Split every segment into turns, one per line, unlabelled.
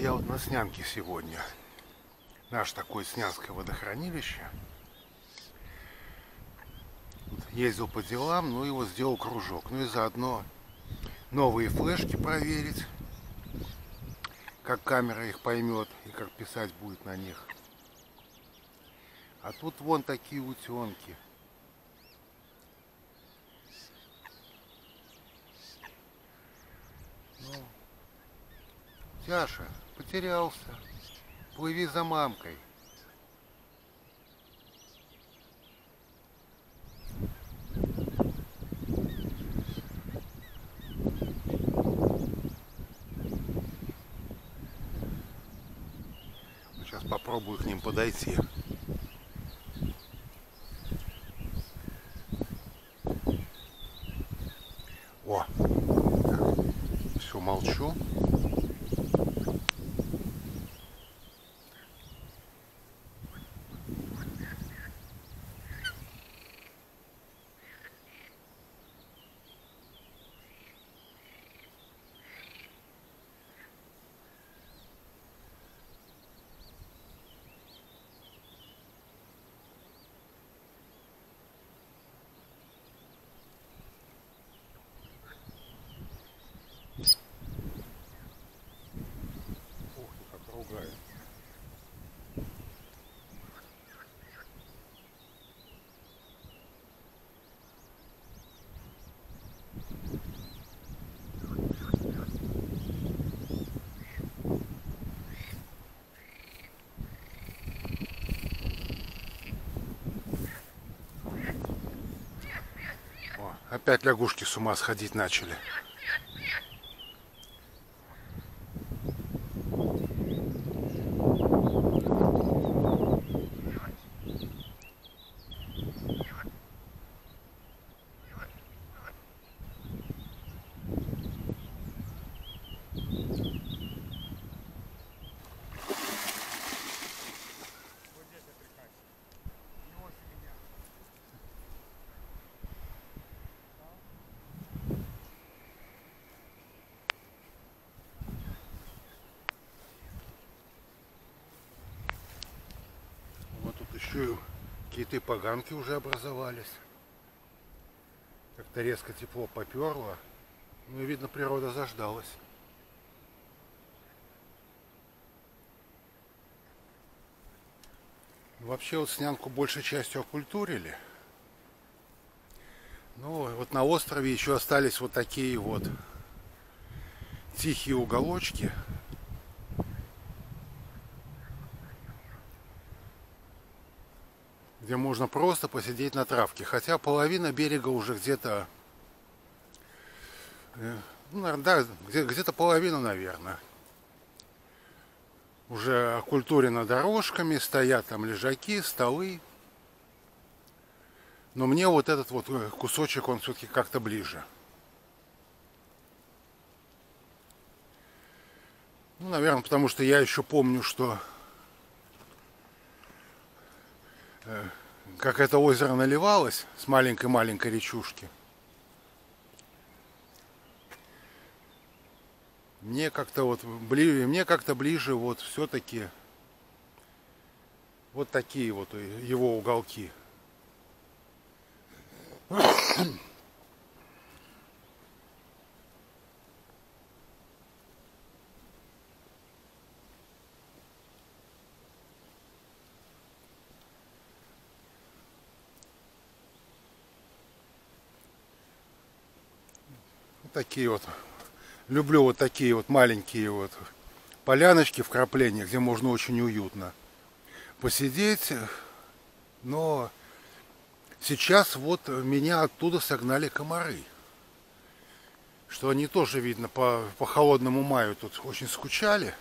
я вот на Снянке сегодня. Наше такое Снянское водохранилище. Ездил по делам, ну и вот сделал кружок. Ну и заодно новые флешки проверить, как камера их поймет и как писать будет на них. А тут вон такие утенки. Ну, Тяша, потерялся. Плыви за мамкой. Сейчас попробую к ним подойти. О, все, молчу. Ух ты, как ругает. О, опять лягушки с ума сходить начали. Вот тут еще киты-поганки уже образовались. Как-то резко тепло поперло. Ну и видно, природа заждалась. Вообще вот Снянку большей частью окультурили. Ну вот на острове еще остались вот такие вот тихие уголочки. Где можно просто посидеть на травке. Хотя половина берега уже где-то, ну, да, где-то половина, наверное. Уже окультурено дорожками, стоят там лежаки, столы. Но мне вот этот вот кусочек, он все-таки как-то ближе. Ну, наверное, потому что я еще помню, что как это озеро наливалось с маленькой-маленькой речушки. Мне как-то ближе вот все-таки вот такие вот его уголки. Такие вот. Люблю вот такие вот маленькие вот поляночки, вкрапления, где можно очень уютно посидеть. Но сейчас вот меня оттуда согнали комары. Что они тоже, видно, по холодному маю тут очень скучали.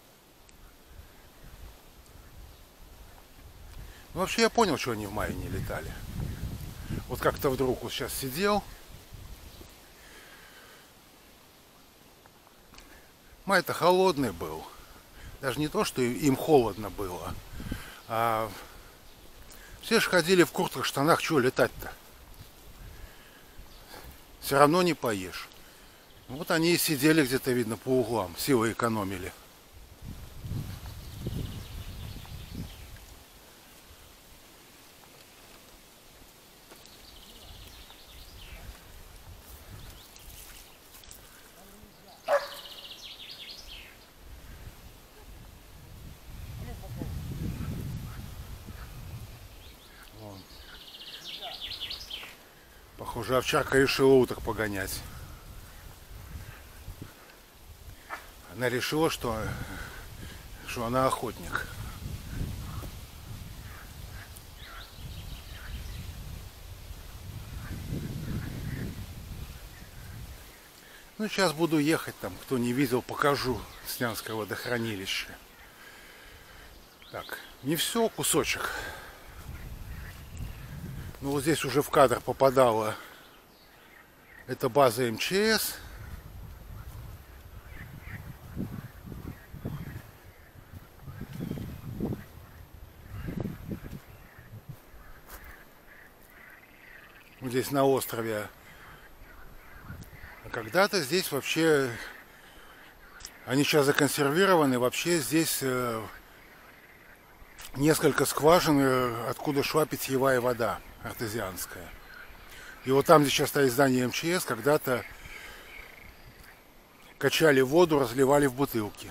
Ну, вообще я понял, что они в мае не летали. Вот как-то вдруг вот сейчас сидел. Май-то холодный был. Даже не то, что им холодно было, а все же ходили в куртках, штанах, чего летать-то? Все равно не поешь. Вот они и сидели где-то, видно, по углам, силы экономили. Уже овчарка решила уток погонять. Она решила, что она охотник. Ну, сейчас буду ехать там, кто не видел, покажу Снянское водохранилище. Так, не все, кусочек. Ну, вот здесь уже в кадр попадала эта база МЧС. Здесь на острове. А когда-то здесь вообще, они сейчас законсервированы, вообще здесь несколько скважин, откуда шла питьевая вода артезианская. И вот там, где сейчас стоит здание МЧС, когда-то качали воду, разливали в бутылки.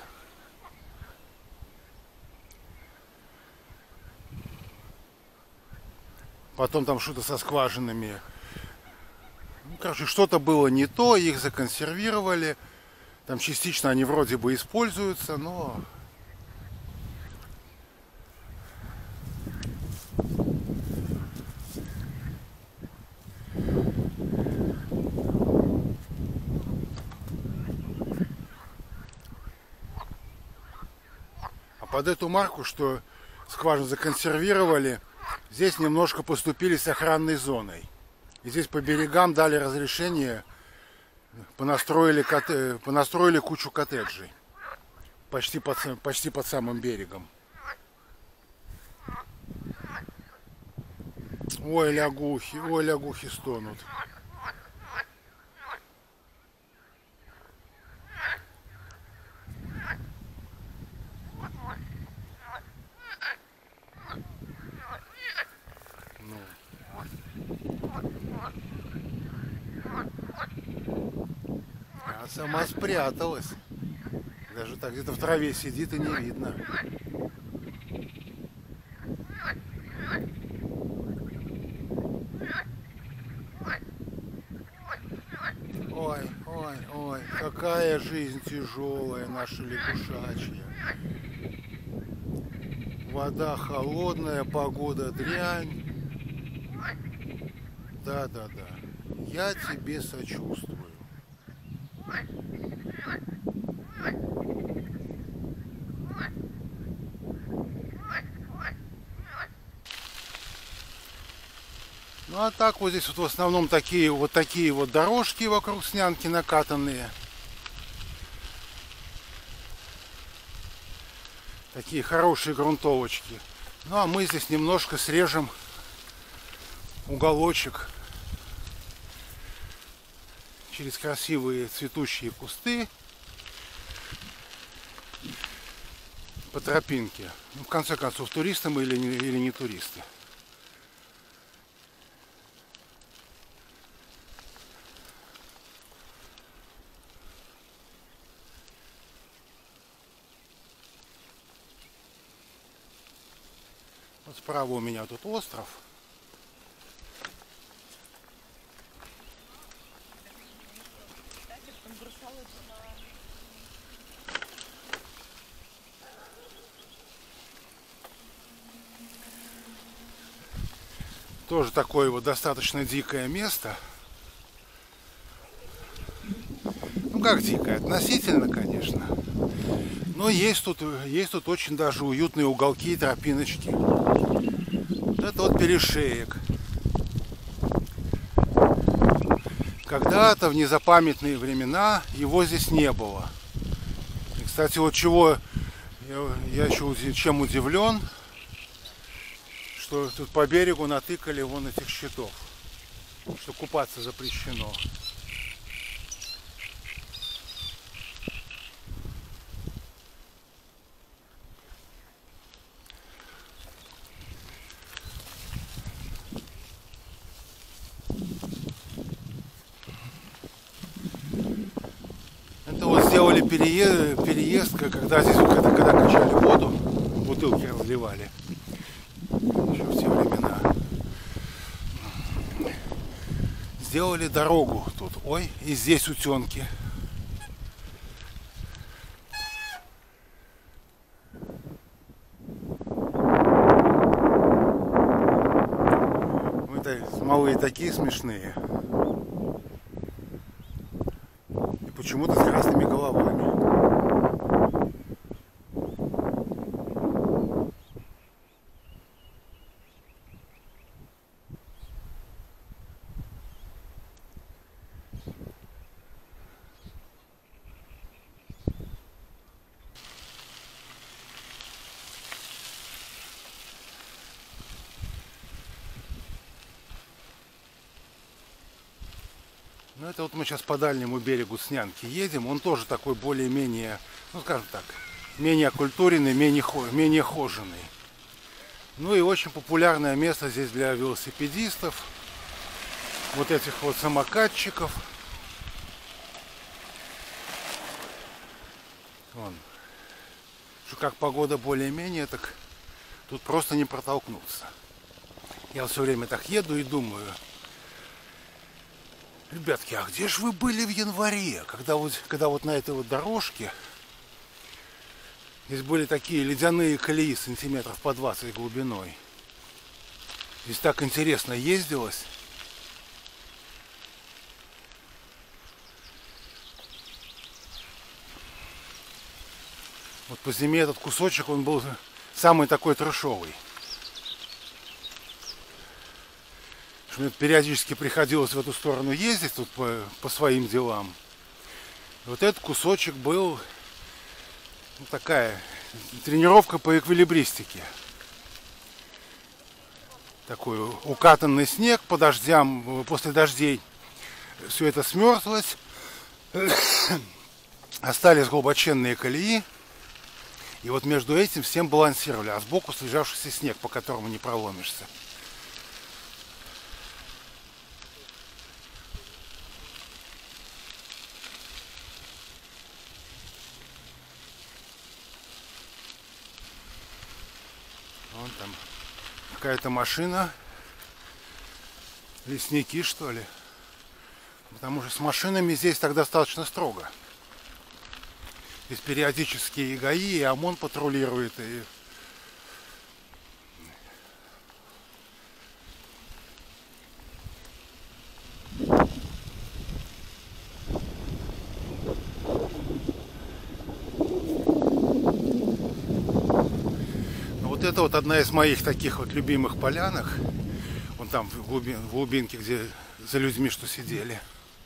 Потом там что-то со скважинами. Ну, короче, что-то было не то, их законсервировали. Там частично они вроде бы используются, но... А под эту марку, что скважину законсервировали, здесь немножко поступили с охранной зоной. И здесь по берегам дали разрешение, понастроили кучу коттеджей. Почти под самым берегом. Ой, лягухи стонут. А сама спряталась. Даже так где-то в траве сидит и не видно. Ой, какая жизнь тяжелая наша лягушачья. Вода холодная, погода дрянь. Да. Я тебе сочувствую. Ну а так вот здесь вот в основном такие вот дорожки вокруг Снянки накатанные. Такие хорошие грунтовочки. Ну а мы здесь немножко срежем уголочек через красивые цветущие кусты по тропинке. Ну, в конце концов, туристы мы или не туристы. Вот справа у меня тут остров. Тоже такое вот достаточно дикое место. Ну как дикое? Относительно, конечно. Но есть тут очень даже уютные уголки и тропиночки. Это вот перешеек. Когда-то в незапамятные времена его здесь не было. И, кстати, вот чего я еще чем удивлен, что тут по берегу натыкали вон этих щитов, что купаться запрещено. Это вот сделали переезд, когда здесь когда качали воду, бутылки разливали. Еще в те времена. сделали дорогу тут. Ой, и здесь утенки. Малые такие смешные. И почему-то с красными головами. Ну, это вот мы сейчас по дальнему берегу Снянки едем. Он тоже такой более-менее, ну, скажем так, менее окультуренный, менее хоженый. Ну и очень популярное место здесь для велосипедистов, вот этих вот самокатчиков. Вон. Что как погода более-менее, так тут просто не протолкнуться. Я все время так еду и думаю: ребятки, а где же вы были в январе, когда вот на этой вот дорожке здесь были такие ледяные колеи сантиметров по 20 глубиной. Здесь так интересно ездилось. Вот по зиме этот кусочек, он был самый такой трэшовый. Мне периодически приходилось в эту сторону ездить тут по своим делам. И вот этот кусочек был, ну, такая тренировка по эквилибристике. Такой укатанный снег по дождям, после дождей. Все это смерзлось. Остались глубоченные колеи. И вот между этим всем балансировали. А сбоку слежавшийся снег, по которому не проломишься. Вон там какая-то машина. Лесники, что ли? Потому что с машинами здесь так достаточно строго. Здесь периодически и ГАИ, и ОМОН патрулирует. И... Вот это вот одна из моих таких вот любимых полянок. Вон там в глубинке, где за людьми что сидели.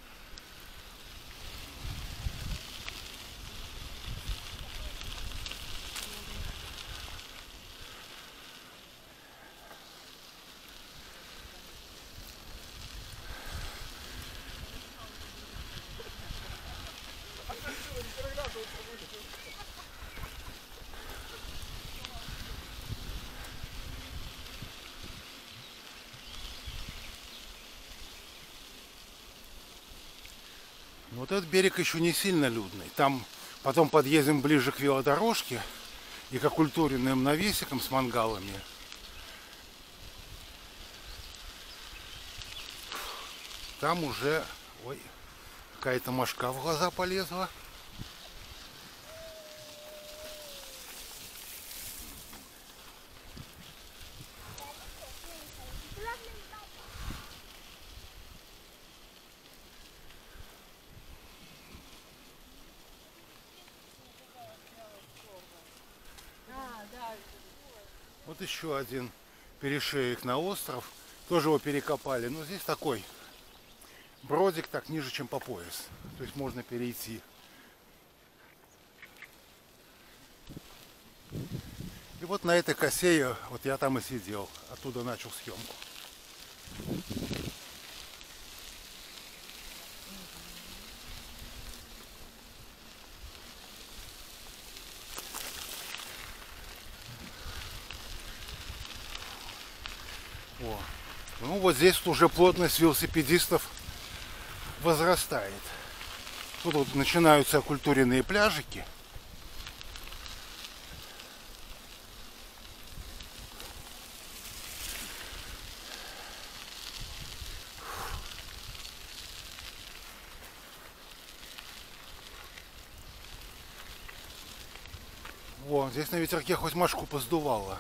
Вот этот берег еще не сильно людный. Там потом подъедем ближе к велодорожке и к окультуренным навесикам с мангалами. Там уже, ой, какая-то мошка в глаза полезла. Вот еще один перешеек на остров. Тоже его перекопали. Но здесь такой бродик, так ниже, чем по пояс. То есть можно перейти. И вот на этой косе вот я там и сидел. Оттуда начал съемку. О. Ну вот здесь уже плотность велосипедистов возрастает. Тут вот начинаются окультуренные пляжики. Вон, здесь на ветерке хоть мошку поздувало.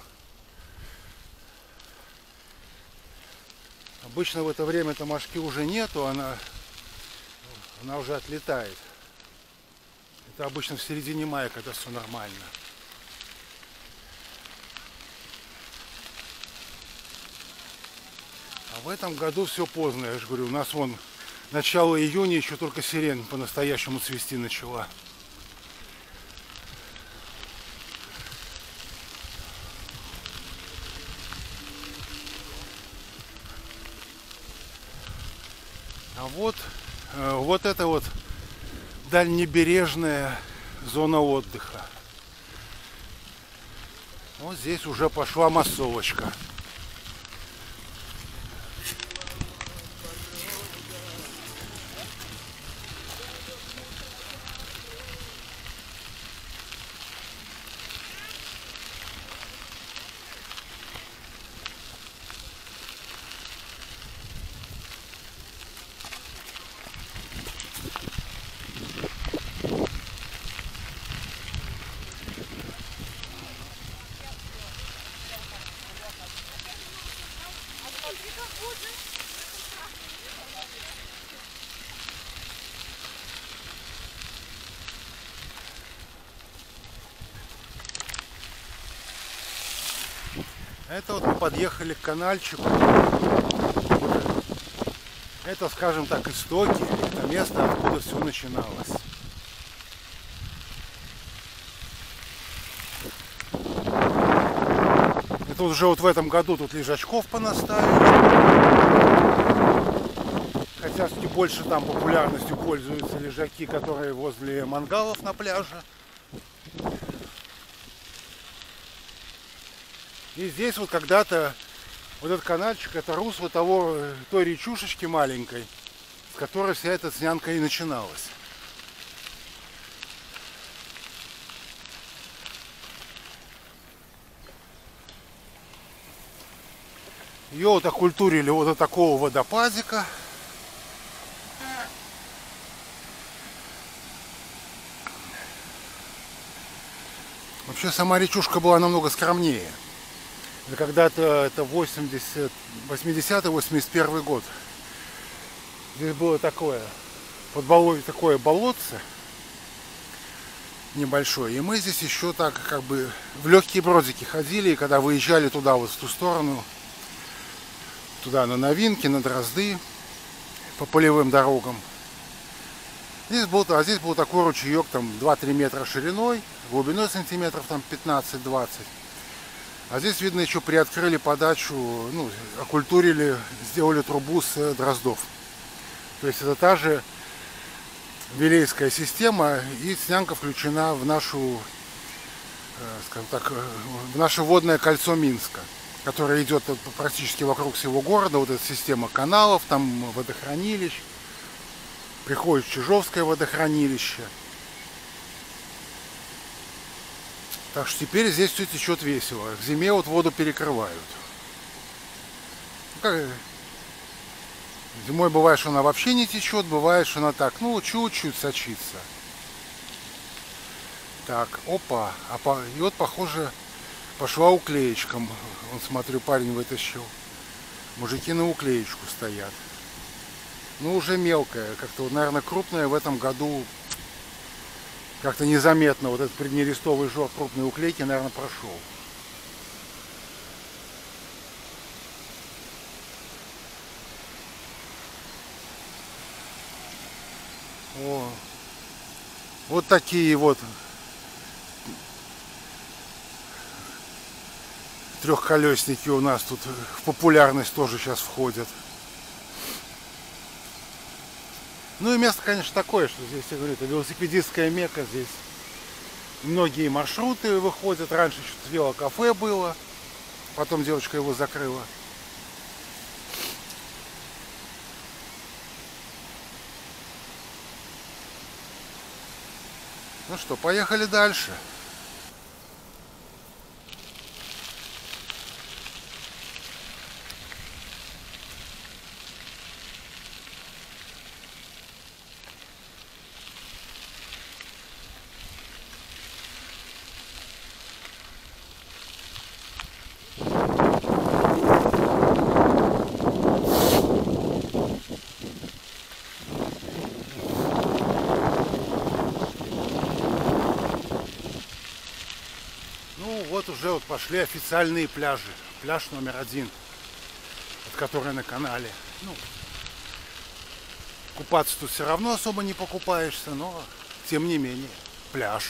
Обычно в это время-то мошки уже нету, она уже отлетает. Это обычно в середине мая, когда все нормально. А в этом году все поздно, я же говорю. У нас вон начало июня, еще только сирень по-настоящему цвести начала. А вот это вот дальнебережная зона отдыха. Вот здесь уже пошла массовочка. Это вот мы подъехали к канальчику. Это, скажем так, истоки. Это место, откуда все начиналось. Это уже вот в этом году тут лежачков понаставили. Хотя больше там популярностью пользуются лежаки, которые возле мангалов на пляже. И здесь вот когда-то вот этот канальчик, это русло той речушечки маленькой, с которой вся эта Снянка и начиналась. Ее вот окультурили вот до такого водопадика. Вообще сама речушка была намного скромнее. Когда-то это 80-81 год. Здесь было такое болотце небольшое. И мы здесь еще так как бы в легкие бродики ходили. И когда выезжали туда, вот в ту сторону, туда на Новинки, на Дрозды, по полевым дорогам. Здесь был такой ручеек, там 2-3 метра шириной, глубиной сантиметров там 15-20. А здесь, видно, еще приоткрыли подачу, ну, окультурили, сделали трубу с Дроздов. То есть это та же Вилейская система, и Снянка включена в нашу, скажем так, в наше водное кольцо Минска, которое идет практически вокруг всего города. Вот эта система каналов, там водохранилищ, приходит Чижовское водохранилище. Так что теперь здесь все течет весело. К зиме вот воду перекрывают. Зимой бывает, что она вообще не течет, бывает, что она так, ну, чуть-чуть сочится. Так, опа. И вот, похоже, пошла уклеечка. Вон, смотрю, парень вытащил. Мужики на уклеечку стоят. Ну, уже мелкая. Как-то, вот, наверное, крупная в этом году как-то незаметно. Вот этот преднерестовый жор крупной уклейки, наверное, прошел. О, вот такие вот трехколесники у нас тут в популярность тоже сейчас входят. Ну и место, конечно, такое, что здесь, я говорю, это велосипедистская мекка. Здесь многие маршруты выходят. Раньше еще велокафе было, потом девочка его закрыла. Ну что, поехали дальше. вот уже вот пошли официальные пляжи. Пляж номер 1, который на канале. Ну, купаться тут все равно особо не покупаешься, но тем не менее пляж.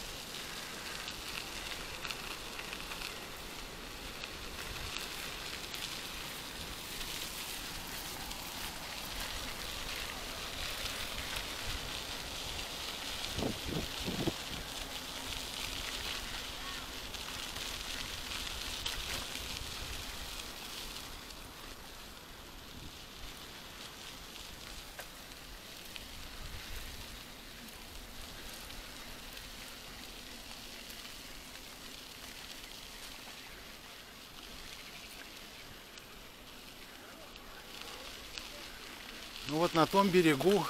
Ну вот на том берегу.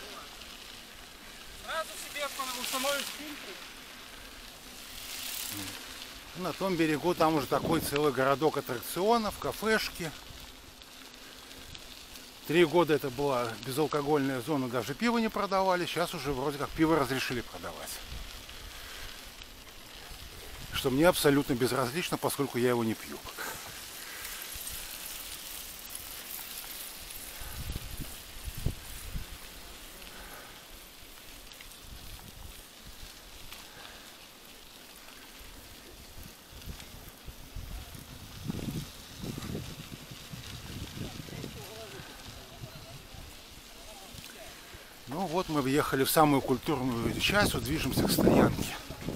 Сразу себе установишь фильтр.
На том берегу там уже такой целый городок аттракционов, кафешки. 3 года это была безалкогольная зона, даже пиво не продавали. Сейчас уже вроде как пиво разрешили продавать. Что мне абсолютно безразлично, поскольку я его не пью. Ну вот мы въехали в самую культурную часть, вот движемся к стоянке.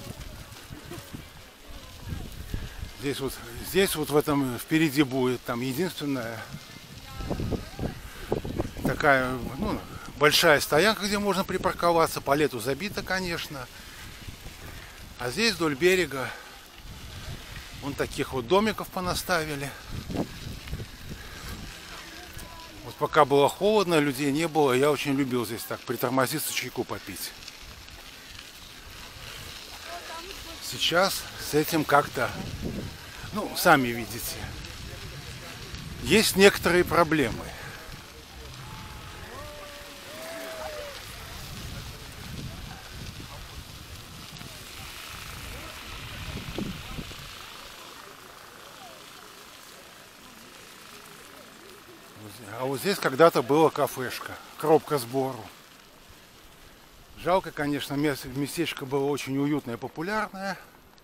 Здесь вот в этом впереди будет там единственная такая, ну, большая стоянка, где можно припарковаться. По лету забито, конечно. А здесь вдоль берега вон таких вот домиков понаставили. Вот пока было холодно, людей не было, я очень любил здесь так притормозиться, чайку попить. Сейчас с этим как-то, ну, сами видите, есть некоторые проблемы. А вот здесь когда-то была кафешка, коробка сбору. Жалко, конечно, местечко было очень уютное и популярное.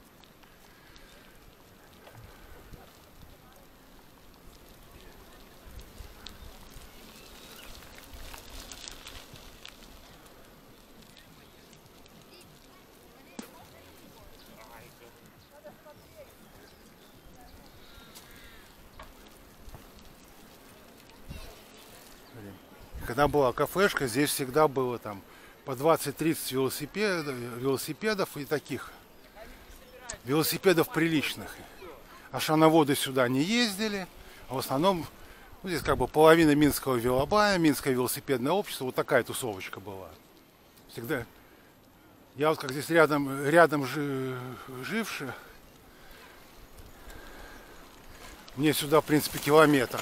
Когда была кафешка, здесь всегда было там по 20-30 велосипедов и таких велосипедов приличных. Ашановоды сюда не ездили, а в основном, ну, здесь как бы половина Минского велобая, Минское велосипедное общество, вот такая тусовочка была. Всегда. Я вот как здесь рядом живший, мне сюда, в принципе, километр.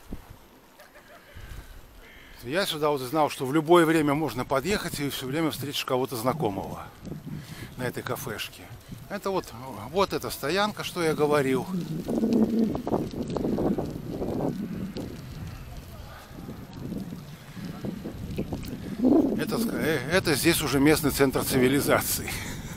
Я сюда вот знал, что в любое время можно подъехать и все время встретишь кого-то знакомого на этой кафешке. Это вот эта стоянка, что я говорил. Это здесь уже местный центр цивилизации.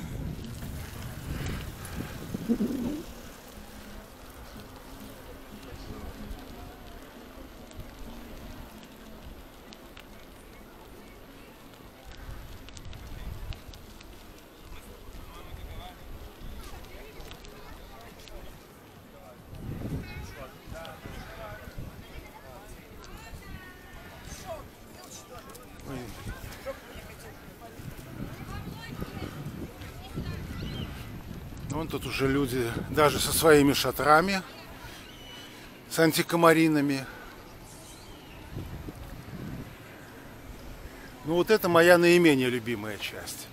Вон тут уже люди даже со своими шатрами, с антикомаринами. Ну вот это моя наименее любимая часть.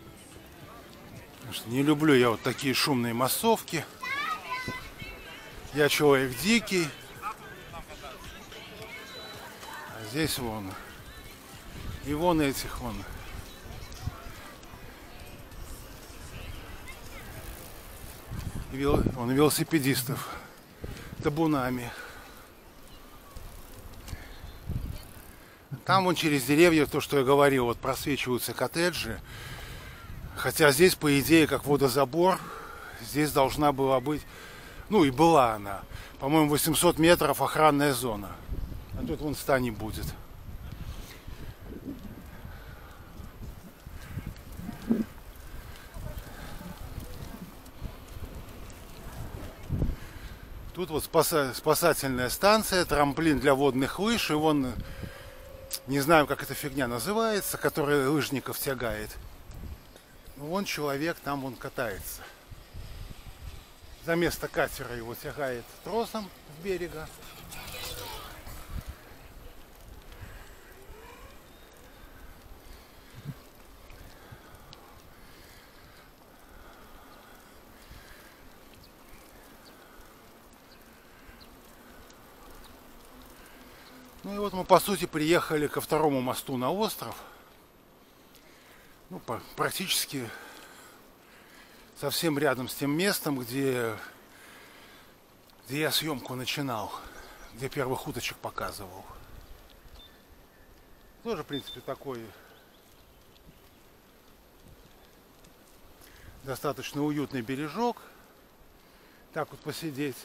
Не люблю я вот такие шумные массовки. Я человек дикий. А здесь вон. И вон этих вон. Вон велосипедистов табунами. Там вон через деревья, то, что я говорил, вот просвечиваются коттеджи. Хотя здесь, по идее, как водозабор, здесь должна была быть, ну и была она, по-моему, 800 метров охранная зона. А тут вон ста не будет. Тут вот спасательная станция, трамплин для водных лыж, и вон, не знаю, как эта фигня называется, которая лыжников тягает. Вон человек там вон катается. За место катера его тягает тросом с берега. Ну и вот мы, по сути, приехали ко второму мосту на остров. Ну, практически совсем рядом с тем местом, где я съемку начинал, где первых уточек показывал. Тоже, в принципе, такой достаточно уютный бережок. Так вот посидеть.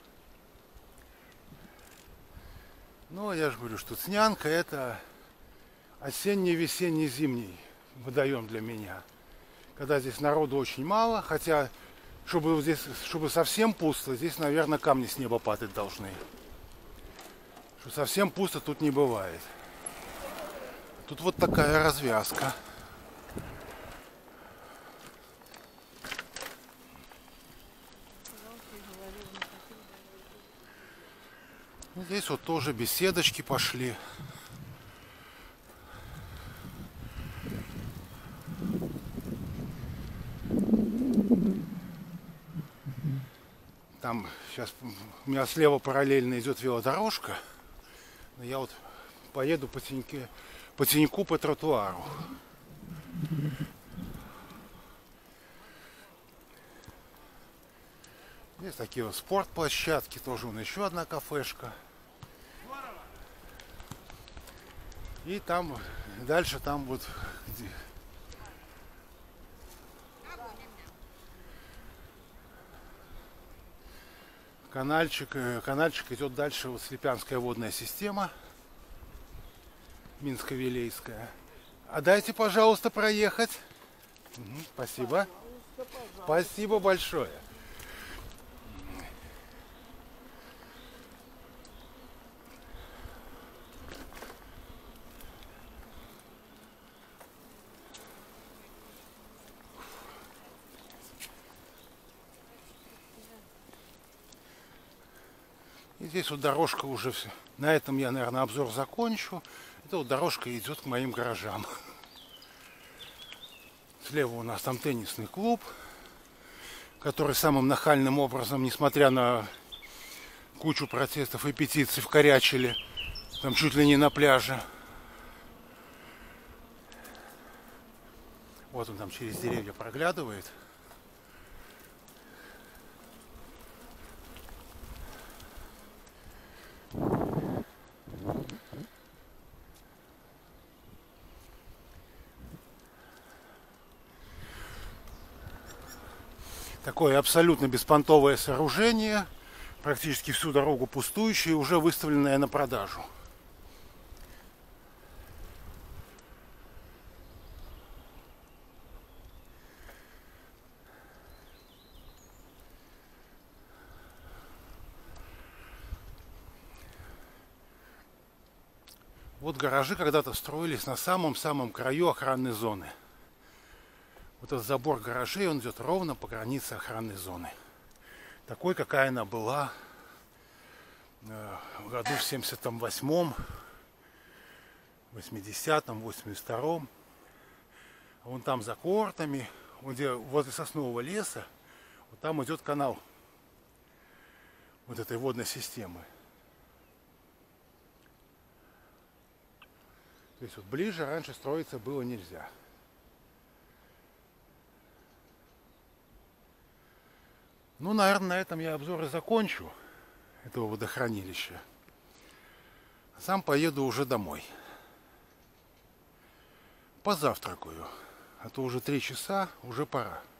Но я же говорю, что Цнянка — это осенний, весенний, зимний водоем для меня. Когда здесь народу очень мало, хотя, чтобы совсем пусто, здесь, наверное, камни с неба падать должны. Что совсем пусто тут не бывает. Тут вот такая развязка. Здесь вот тоже беседочки пошли. Там сейчас у меня слева параллельно идет велодорожка. Но я вот поеду по теньку по тротуару. Здесь такие вот спортплощадки, тоже вон еще одна кафешка. И там, дальше там вот где... канальчик идет дальше, вот Слепянская водная система, Минско-Вилейская. А дайте, пожалуйста, проехать. Угу, спасибо. Спасибо большое. И здесь вот дорожка уже все. На этом я, наверное, обзор закончу. Это вот дорожка идет к моим гаражам. Слева у нас там теннисный клуб, который самым нахальным образом, несмотря на кучу протестов и петиций, вкорячили. Там чуть ли не на пляже. Вот он там через деревья проглядывает. Такое абсолютно беспонтовое сооружение, практически всю дорогу пустующее, уже выставленное на продажу. Вот гаражи когда-то строились на самом-самом краю охранной зоны. Вот этот забор гаражей, он идет ровно по границе охранной зоны. Такой, какая она была в году в 78-м, 80-м, 82-м. Вон там за кортами, возле соснового леса, вот там идет канал. вот этой водной системы. То есть вот ближе раньше строиться было нельзя. Ну, наверное, на этом я обзор и закончу этого водохранилища. Сам поеду уже домой. Позавтракаю. А то уже 3 часа, уже пора.